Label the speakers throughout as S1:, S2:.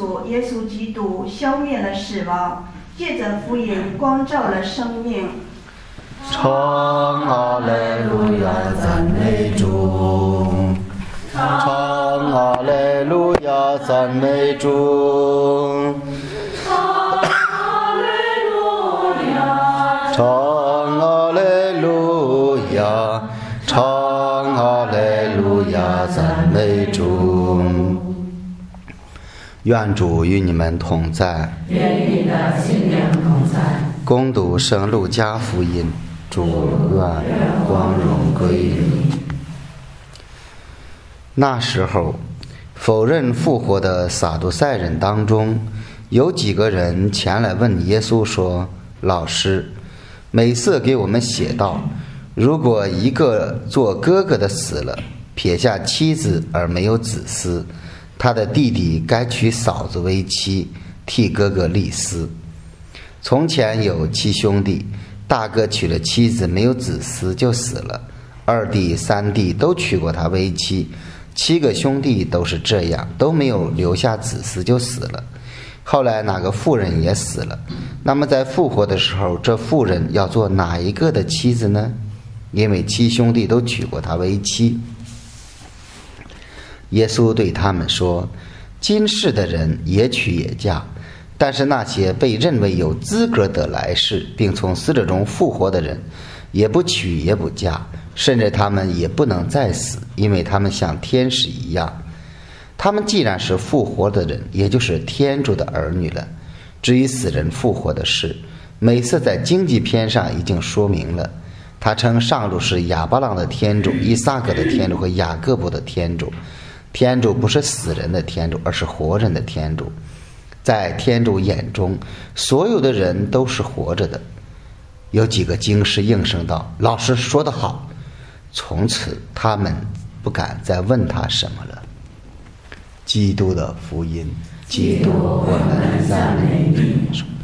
S1: 主耶稣基督消灭了死亡，借着福音光照了生命。
S2: 唱阿肋路亚，赞美主！唱阿肋路亚，赞美主！唱阿肋路亚，唱阿肋路亚，唱阿肋路亚，赞美主！愿主与你们同在，
S3: 愿与你的心灵同在。
S2: 恭读圣路加福音，主愿光荣归于你。那时候，否认复活的撒杜塞人当中，有几个人前来问耶稣说：“老师，每次给我们写道，如果一个做哥哥的死了，撇下妻子而没有子嗣，他的弟弟该娶嫂子为妻，替哥哥立嗣。从前有7兄弟，大哥娶了妻子没有子嗣就死了，二弟三弟都娶过她为妻，7个兄弟都是这样，都没有留下子嗣就死了。后来哪个妇人也死了，那么在复活的时候，这妇人要做哪一个的妻子呢？因为7兄弟都娶过她为妻。耶稣对他们说：今世的人也娶也嫁，但是那些被认为有资格得来世并从死者中复活的人，也不娶也不嫁，甚至他们也不能再死，因为他们像天使一样。他们既然是复活的人，也就是天主的儿女了。至于死人复活的事，每次在经济篇上已经说明了。他称上主是亚伯拉罕的天主、以撒格的天主和雅各伯的天主。天主不是死人的天主，而是活人的天主。在天主眼中，所有的人都是活着的。有几个经师应声道：老师说得好。从此他们不敢再问他什么了。基督的福音。
S3: 基督，我们赞美你。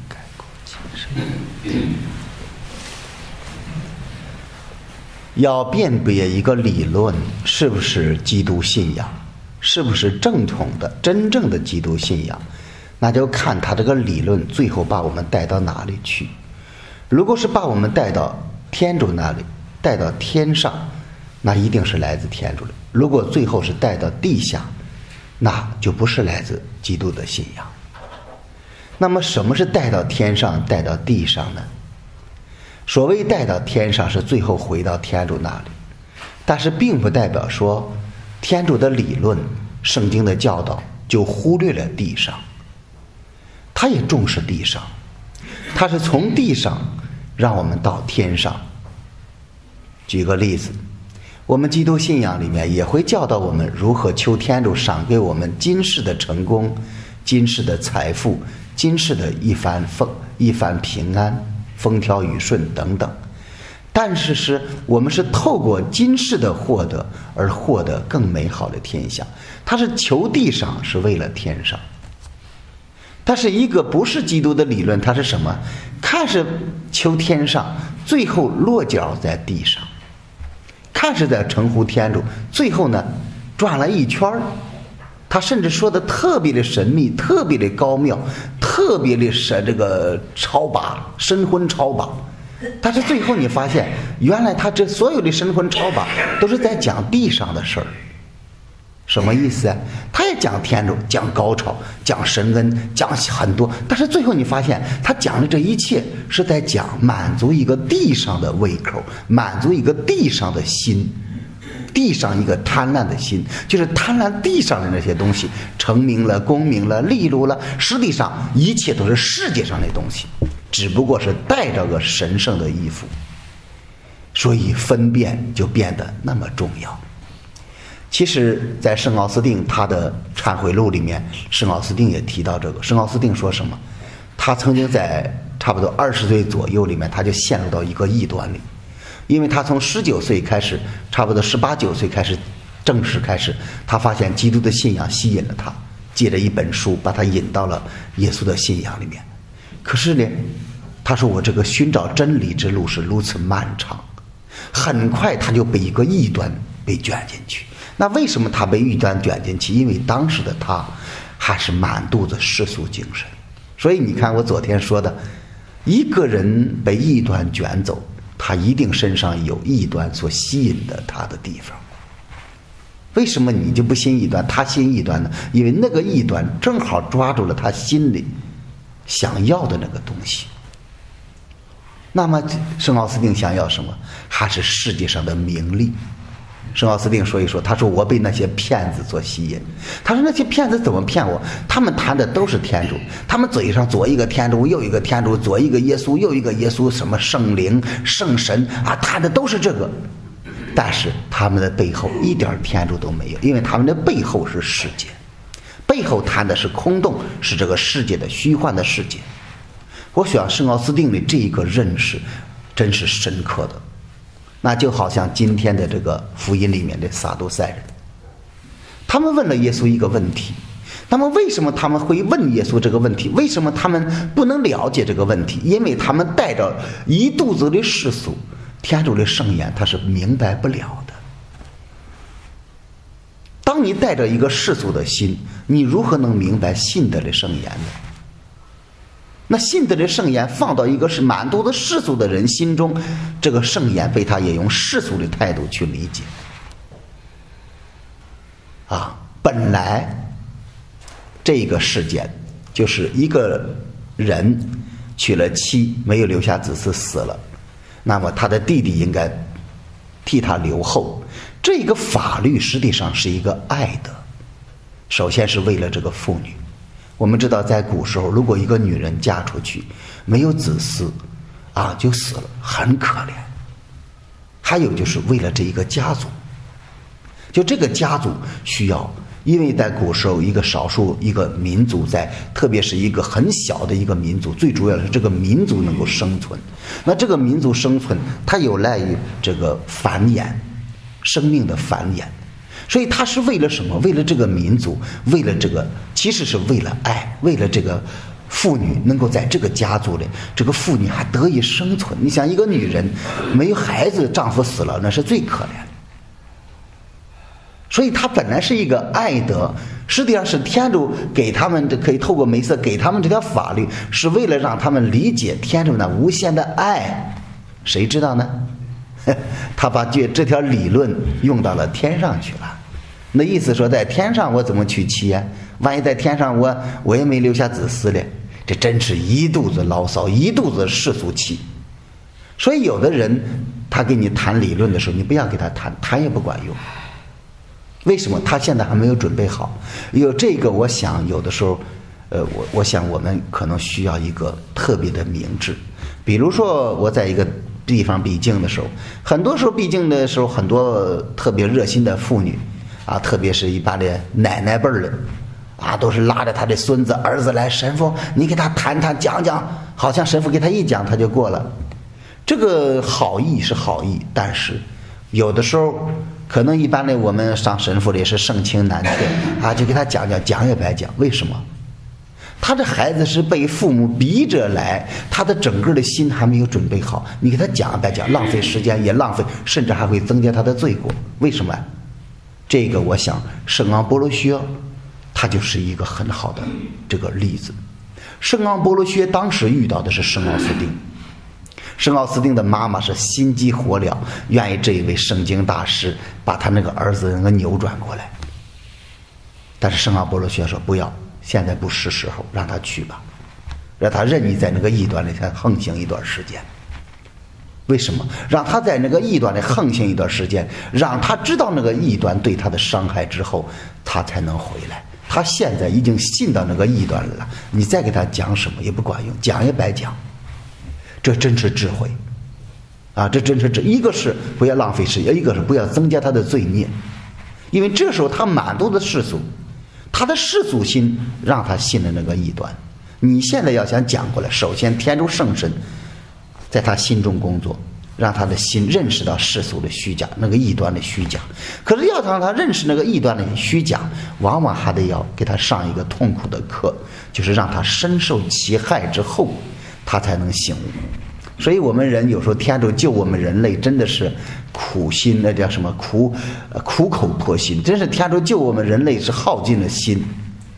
S2: 要辨别一个理论是不是基督信仰，是不是正统的真正的基督信仰，那就看他这个理论最后把我们带到哪里去。如果是把我们带到天主那里，带到天上，那一定是来自天主的。如果最后是带到地下，那就不是来自基督的信仰。那么什么是带到天上带到地上呢？所谓带到天上是最后回到天主那里，但是并不代表说天主的理论、圣经的教导就忽略了地上，他也重视地上，他是从地上让我们到天上。举个例子，我们基督信仰里面也会教导我们如何求天主赏给我们今世的成功、今世的财富、今世的一番平安、风调雨顺等等。但是我们是透过今世的获得而获得更美好的天下。他是求地上是为了天上。但是一个不是基督的理论，它是什么？看是求天上，最后落脚在地上，看是在称呼天主，最后呢转了一圈。他甚至说的特别的神秘，特别的高妙，特别的这个超拔，神魂超拔。但是最后你发现，原来他这所有的神魂超拔都是在讲地上的事儿。什么意思啊？他也讲天主，讲高潮，讲神恩，讲很多，但是最后你发现他讲的这一切是在讲满足一个地上的胃口，满足一个地上的心，地上一个贪婪的心，就是贪婪地上的那些东西，成名了、功名了、利禄了，实际上一切都是世界上的东西，只不过是带着个神圣的衣服，所以分辨就变得那么重要。其实在圣奥斯定他的忏悔录里面，圣奥斯定也提到这个。圣奥斯定说什么？他曾经在差不多20岁左右里面，他就陷入到一个异端里，因为他从19岁开始，差不多18、19岁开始正式开始，他发现基督的信仰吸引了他，借着一本书把他引到了耶稣的信仰里面。可是呢，他说我这个寻找真理之路是如此漫长，很快他就被一个异端被卷进去。那为什么他被异端卷进去？因为当时的他还是满肚子世俗精神。所以你看我昨天说的，一个人被异端卷走，他一定身上有异端所吸引的他的地方。为什么你就不信异端，他信异端呢？因为那个异端正好抓住了他心里想要的那个东西。那么圣奥斯定想要什么？还是世界上的名利。圣奥斯定说一说，他说我被那些骗子所吸引。他说那些骗子怎么骗我？他们谈的都是天主，他们嘴上左一个天主右一个天主，左一个耶稣右一个耶稣，什么圣灵圣神啊，谈的都是这个。但是他们的背后一点天主都没有，因为他们的背后是世界，背后谈的是空洞，是这个世界的虚幻的世界。我想圣奥斯定的这一个认识真是深刻的。那就好像今天的这个福音里面的撒都塞人，他们问了耶稣一个问题，那么为什么他们会问耶稣这个问题？为什么他们不能了解这个问题？因为他们带着一肚子的世俗，天主的圣言他是明白不了的。当你带着一个世俗的心，你如何能明白信德的圣言呢？那信德的圣言放到一个是满肚子世俗的人心中，这个圣言被他也用世俗的态度去理解。本来这个事件就是一个人娶了妻，没有留下子嗣，死了，那么他的弟弟应该替他留后。这个法律实际上是一个爱德，首先是为了这个妇女。我们知道在古时候，如果一个女人嫁出去没有子嗣就死了，很可怜。还有就是为了这一个家族，就这个家族需要，因为在古时候一个少数一个民族在，特别是一个很小的一个民族，最主要是这个民族能够生存。那这个民族生存，它有赖于这个繁衍，生命的繁衍。所以他是为了什么？为了这个民族，为了这个，其实是为了爱，为了这个妇女能够在这个家族里，这个妇女还得以生存。你想一个女人没有孩子，丈夫死了，那是最可怜的。所以他本来是一个爱德，实际上是天主给他们，可以透过梅瑟给他们这条法律，是为了让他们理解天主那无限的爱。谁知道呢？他把这条理论用到了天上去了。那意思说，在天上我怎么娶妻啊？万一在天上我也没留下子嗣嘞，这真是一肚子牢骚，一肚子世俗气。所以有的人他给你谈理论的时候，你不要给他谈也不管用。为什么？他现在还没有准备好。有这个，我想有的时候我想我们可能需要一个特别的明智。比如说我在一个地方闭经的时候，很多时候闭经的时候，很多特别热心的妇女特别是一般的奶奶辈儿的都是拉着他的孙子儿子来，神父你给他谈讲讲，好像神父给他一讲他就过了。这个好意是好意，但是有的时候可能一般的我们上神父的也是盛情难却就给他讲也白讲。为什么？他的孩子是被父母逼着来，他的整个的心还没有准备好，你给他讲白讲，浪费时间也浪费，甚至还会增加他的罪过。为什么？这个我想圣昂波罗薛他就是一个很好的这个例子。圣昂波罗薛当时遇到的是圣奥斯定，圣奥斯定的妈妈是心急火燎，愿意这一位圣经大师把他那个儿子能够扭转过来。但是圣昂波罗薛说不要，现在不是时候，让他去吧，让他任意在那个异端里才横行一段时间。为什么？让他在那个异端里横行一段时间，让他知道那个异端对他的伤害之后，他才能回来。他现在已经信到那个异端了，你再给他讲什么也不管用，讲也白讲。这真是智慧这真是一个是不要浪费时间，一个是不要增加他的罪孽。因为这时候他满肚的世俗，他的世俗心让他信了那个异端。你现在要想讲过来，首先天主圣神在他心中工作，让他的心认识到世俗的虚假，那个异端的虚假。可是要让他认识那个异端的虚假，往往还得要给他上一个痛苦的课，就是让他深受其害之后，他才能醒悟。所以我们人有时候天主救我们人类真的是苦心，那叫什么苦口婆心，真是天主救我们人类是耗尽了心，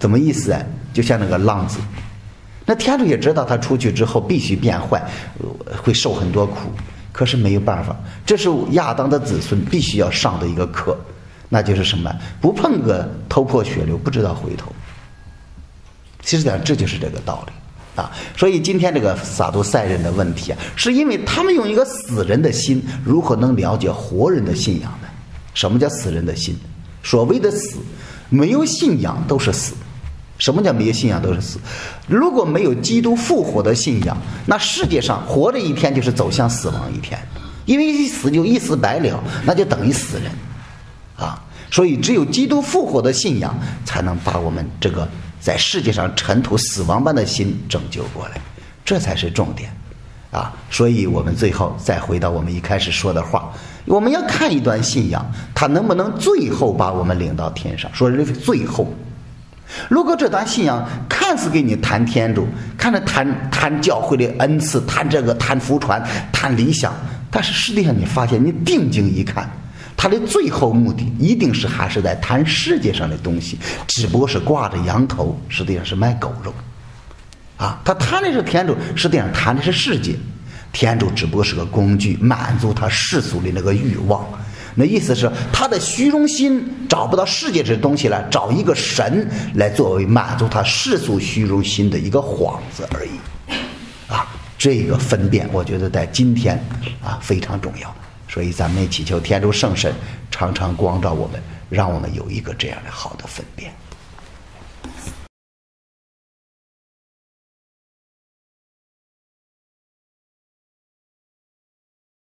S2: 怎么意思啊？就像那个浪子，那天主也知道他出去之后必须变坏，会受很多苦，可是没有办法，这是亚当的子孙必须要上的一个课，那就是什么？不碰个头破血流，不知道回头。其实这就是这个道理啊。所以今天这个撒都塞人的问题啊，是因为他们用一个死人的心，如何能了解活人的信仰呢？什么叫死人的心？所谓的死，没有信仰都是死。什么叫没有信仰都是死？如果没有基督复活的信仰，那世界上活着一天就是走向死亡一天，因为一死就一死百了，那就等于死人啊。所以只有基督复活的信仰，才能把我们这个在世界上尘土死亡般的心拯救过来，这才是重点啊。所以我们最后再回到我们一开始说的话，我们要看一段信仰，它能不能最后把我们领到天上。说是最后，如果这段信仰看似给你谈天主，看着谈教会的恩赐，谈这个谈福传谈理想，但是实际上你发现，你定睛一看，他的最后目的一定是还是在谈世界上的东西，只不过是挂着羊头，实际上是卖狗肉啊。他谈的是天主，实际上谈的是世界，天主只不过是个工具，满足他世俗的那个欲望。那意思是他的虚荣心找不到世界这东西来，找一个神来作为满足他世俗虚荣心的一个幌子而已啊。这个分辨我觉得在今天啊非常重要，所以咱们也祈求天主圣神常常光照我们，让我们有一个这样的好的分辨。